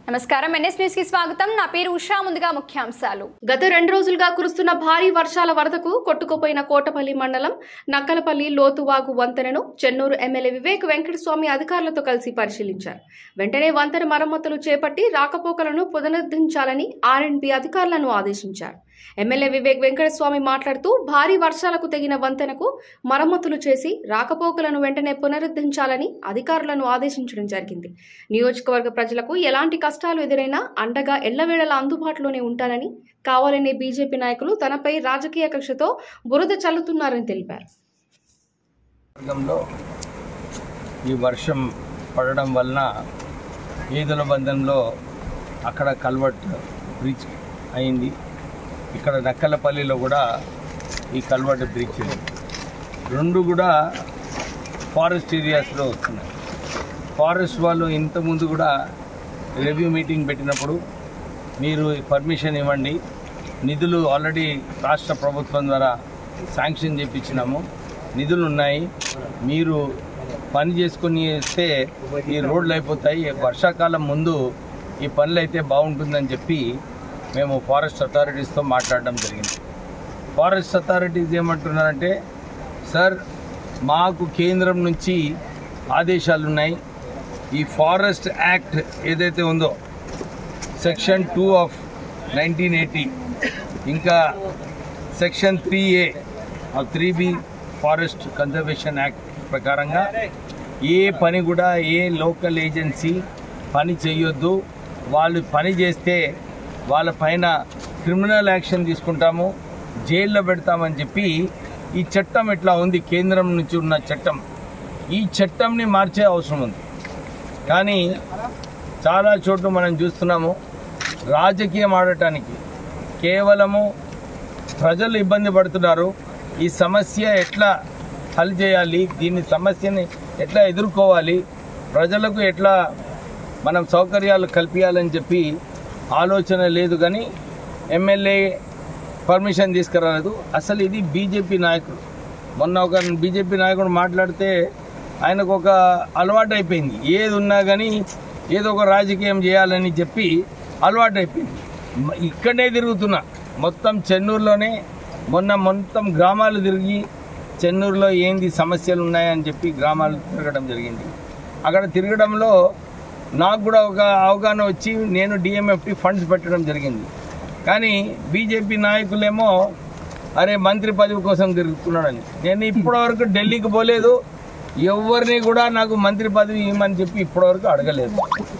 నమస్కారం NS news కి స్వాగతం నా పేరు ఉషా ముందుగా ముఖ్యాంశాలు గత 2 రోజులుగా కురుస్తున్న భారీ వర్షాల వరదకు కొట్టుకుపోయిన కోటపల్లి మండలం నక్కలపల్లి లోతువాగు వంతెనను చెన్నూరు ఎమ్మెల్యే వివేక్ వెంకటస్వామి అధికారులతో కలిసి పరిశీలించారు. వెంటనే వంతెన మరమ్మతులు చేపట్టి రాకపోకలను పునరుద్ధరించాలని ఆర్ఎండ్బి అధికారులను ఆదేశించారు. ఎమ్మెల్యే వివేక్ వెంకటస్వామి మాట్లాడుతూ భారీ వర్షాలకు తెగిన వంతెనకు మరమ్మతులు చేసి రాకపోకలను వెంటనే పునరుద్ధరించాలని అధికారులను ఆదేశించడం జరిగింది. నియోజకవర్గ ప్రజలకు ఎలాంటి కష్టాలు ఎదురైనా అండగా ఎల్లవేళలా అందుబాటులోనే ఉంటానని, కావాలనే బీజేపీ నాయకులు తనపై రాజకీయ కక్షతో బురద చల్లుతున్నారని తెలిపారు. ఈ వర్షం పడడం వలన ఈదుల బంధంలో అక్కడ కల్వర్ట్ బ్రిడ్జ్ అయింది. ఇక్కడ నక్కలపల్లిలో కూడా ఈ కల్వర్ట్ బ్రిడ్జ్ రెండు కూడా ఫారెస్ట్ ఏరియాస్లో వస్తున్నాయి. ఫారెస్ట్ వాళ్ళు ఇంతకుముందు కూడా రివ్యూ మీటింగ్ పెట్టినప్పుడు మీరు పర్మిషన్ ఇవ్వండి, నిధులు ఆల్రెడీ రాష్ట్ర ప్రభుత్వం ద్వారా శాంక్షన్ చేయించినాము, నిధులు ఉన్నాయి, మీరు పని చేసుకుని వస్తే ఈ రోడ్లు అయిపోతాయి, వర్షాకాలం ముందు ఈ పనులు అయితే బాగుంటుందని చెప్పి మేము ఫారెస్ట్ అథారిటీస్తో మాట్లాడడం జరిగింది. ఫారెస్ట్ అథారిటీస్ ఏమంటున్నారంటే, సార్ మాకు కేంద్రం నుంచి ఆదేశాలు ఉన్నాయి, ఈ ఫారెస్ట్ యాక్ట్ ఏదైతే ఉందో సెక్షన్ 2 ఆఫ్ 1980 ఇంకా section 3A of 3B forest conservation act ప్రకారంగా ఏ పని కూడా ఏ లోకల్ ఏజెన్సీ పని చేయొద్దు, వాళ్ళు పని చేస్తే వాళ్ళ పైన క్రిమినల్ యాక్షన్ తీసుకుంటాము, జైల్లో పెడతామని చెప్పి ఈ చట్టం ఇట్లా ఉంది, కేంద్రం నుంచి ఉన్న చట్టం. ఈ చట్టంని మార్చే అవసరం ఉంది. కానీ చాలా చోట్ల మనం చూస్తున్నాము, రాజకీయం ఆడటానికి కేవలము ప్రజలు ఇబ్బంది పడుతున్నారు, ఈ సమస్య ఎట్లా హల్ చేయాలి, దీని సమస్యని ఎట్లా ఎదుర్కోవాలి, ప్రజలకు ఎట్లా మనం సౌకర్యాలు కల్పించాలని చెప్పి ఆలోచన లేదు. కానీ ఎమ్మెల్యే పర్మిషన్ తీసుకురాలేదు. అసలు ఇది బీజేపీ నాయకుడు, మొన్న ఒక బీజేపీ నాయకుడు మాట్లాడితే ఆయనకు ఒక అలవాటు అయిపోయింది, ఏది ఉన్నా కానీ ఏదో ఒక రాజకీయం చేయాలని చెప్పి అలవాటు అయిపోయింది. ఇక్కడనే తిరుగుతున్నా, మొత్తం చెన్నూరులోనే మొత్తం గ్రామాలు తిరిగి చెన్నూరులో ఏంది సమస్యలు ఉన్నాయని చెప్పి గ్రామాలు తిరగడం జరిగింది. అక్కడ తిరగడంలో నాకు కూడా ఒక అవగాహన వచ్చి నేను డిఎంఎఫ్టీ ఫండ్స్ పెట్టడం జరిగింది. కానీ బీజేపీ నాయకులేమో అరే మంత్రి పదవి కోసం తిరుగుతున్నాడని, నేను ఇప్పటివరకు ఢిల్లీకి పోలేదు, ఎవరిని కూడా నాకు మంత్రి పదవి ఇవ్వమని చెప్పి ఇప్పటివరకు అడగలేదు.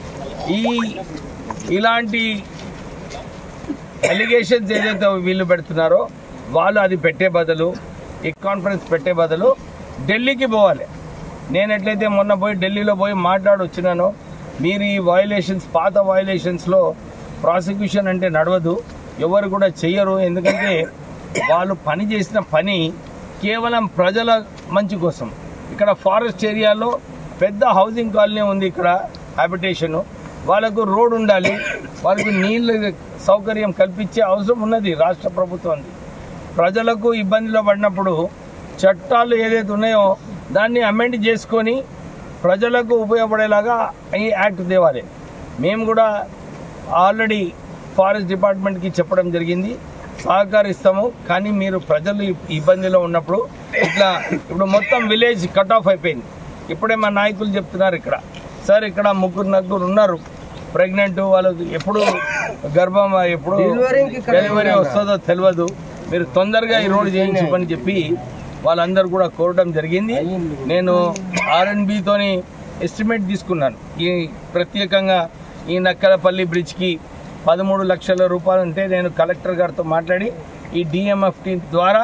ఇలాంటి అలిగేషన్స్ ఏదైతే వీళ్ళు పెడుతున్నారో వాళ్ళు అది పెట్టే బదులు, ఈ కాన్ఫరెన్స్ పెట్టే బదులు ఢిల్లీకి పోవాలి. నేను ఎట్లయితే మొన్న పోయి ఢిల్లీలో పోయి మాట్లాడి వచ్చినానో, మీరు ఈ వయలేషన్స్, పాత వయలేషన్స్లో ప్రాసిక్యూషన్ అంటే నడవదు, ఎవరు కూడా చెయ్యరు. ఎందుకంటే వాళ్ళు పని చేసిన పని కేవలం ప్రజల మంచి కోసం. ఇక్కడ ఫారెస్ట్ ఏరియాలో పెద్ద హౌసింగ్ కాలనీ ఉంది, ఇక్కడ హ్యాబిటేషను, వాళ్ళకు రోడ్ ఉండాలి, వాళ్ళకు నీళ్ళు సౌకర్యం కల్పించే అవసరం ఉన్నది రాష్ట్ర ప్రభుత్వానికి. ప్రజలకు ఇబ్బందిలో పడినప్పుడు చట్టాలు ఏదైతే ఉన్నాయో దాన్ని అమెండ్ చేసుకొని ప్రజలకు ఉపయోగపడేలాగా ఈ యాక్ట్ తేవాలి. మేము కూడా ఆల్రెడీ ఫారెస్ట్ డిపార్ట్మెంట్కి చెప్పడం జరిగింది, సహకరిస్తాము. కానీ మీరు ప్రజలు ఇబ్బందిలో ఉన్నప్పుడు ఇట్లా ఇప్పుడు మొత్తం విలేజ్ కట్ ఆఫ్ అయిపోయింది. ఇప్పుడే మా నాయకులు చెప్తున్నారు, ఇక్కడ సార్ ఇక్కడ 3 ఉన్నారు ప్రెగ్నెంట్, వాళ్ళకి ఎప్పుడు గర్భం ఎప్పుడు డెలివరీ వస్తుందో తెలియదు, మీరు తొందరగా ఈ రోడ్డు చేయించమని చెప్పి వాళ్ళందరూ కూడా కోరడం జరిగింది. నేను ఆర్ఎండ్బితోని ఎస్టిమేట్ తీసుకున్నాను, ఈ ప్రత్యేకంగా ఈ నక్కలపల్లి బ్రిడ్జ్కి 13 లక్షల రూపాయలు ఉంటే నేను కలెక్టర్ గారితో మాట్లాడి ఈ డిఎంఎఫ్టీ ద్వారా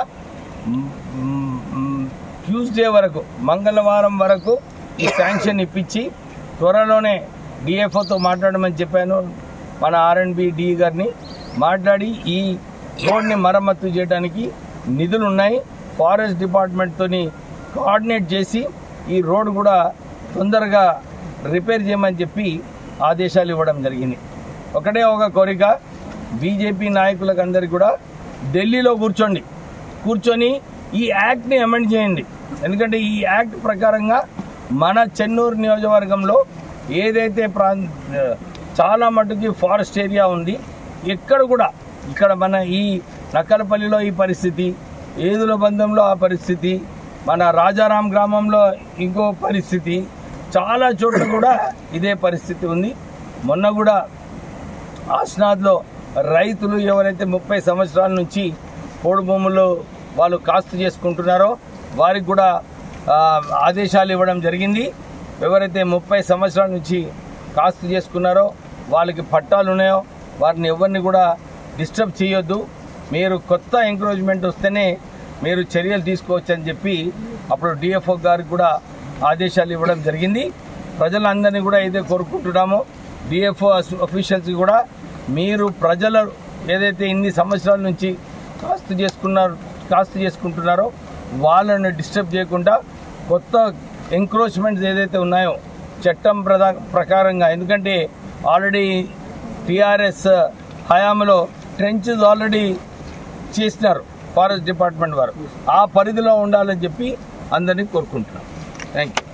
ట్యూస్డే వరకు, మంగళవారం వరకు ఈ శాంక్షన్ ఇప్పించి త్వరలోనే డిఎఫ్ఓతో మాట్లాడమని చెప్పాను. మన ఆర్ఎండ్బి డి గారిని మాట్లాడి ఈ రోడ్ని మరమ్మతు చేయడానికి నిధులు ఉన్నాయి, ఫారెస్ట్ డిపార్ట్మెంట్తో కోఆర్డినేట్ చేసి ఈ రోడ్ కూడా తొందరగా రిపేర్ చేయమని చెప్పి ఆదేశాలు ఇవ్వడం జరిగింది. ఒకటే ఒక కోరిక, బీజేపీ నాయకులకు అందరికీ కూడా ఢిల్లీలో కూర్చొని ఈ యాక్ట్ని అమెండ్ చేయండి. ఎందుకంటే ఈ యాక్ట్ ప్రకారంగా మన చెన్నూరు నియోజకవర్గంలో ఏదైతే చాలా మటుకి ఫారెస్ట్ ఏరియా ఉంది. ఎక్కడ కూడా ఇక్కడ మన ఈ నక్కలపల్లిలో ఈ పరిస్థితి, ఏదుల బంధంలో ఆ పరిస్థితి, మన రాజారాం గ్రామంలో ఇంకో పరిస్థితి, చాలా చోట్ల కూడా ఇదే పరిస్థితి ఉంది. మొన్న కూడా ఆస్నాథ్లో రైతులు ఎవరైతే 30 సంవత్సరాల నుంచి పోడు భూములు వాళ్ళు కాస్తు చేసుకుంటున్నారో వారికి కూడా ఆదేశాలు ఇవ్వడం జరిగింది. ఎవరైతే 30 సంవత్సరాల నుంచి కాస్తు చేసుకున్నారో వాళ్ళకి పట్టాలు ఉన్నాయో వారిని ఎవరిని కూడా డిస్టర్బ్ చేయొద్దు, మీరు కొత్త ఎంకరేజ్మెంట్ వస్తేనే మీరు చర్యలు తీసుకోవచ్చు అని చెప్పి అప్పుడు డిఎఫ్ఓ గారికి కూడా ఆదేశాలు ఇవ్వడం జరిగింది. ప్రజలందరినీ కూడా ఇదే కోరుకుంటున్నామో, డిఎఫ్ఓ అఫీషియల్స్ కూడా మీరు ప్రజలు ఏదైతే ఇన్ని సంవత్సరాల నుంచి కాస్తు చేసుకుంటున్నారో వాళ్ళని డిస్టర్బ్ చేయకుండా కొత్త ఎంక్రోచ్మెంట్స్ ఏదైతే ఉన్నాయో చట్టం ప్రకారంగా, ఎందుకంటే ఆల్రెడీ టీఆర్ఎస్ హయాంలో ట్రెంచెస్ ఆల్రెడీ చేసినారు ఫారెస్ట్ డిపార్ట్మెంట్ వారు, ఆ పరిధిలో ఉండాలని చెప్పి అందరినీ కోరుకుంటున్నాం. Thank you.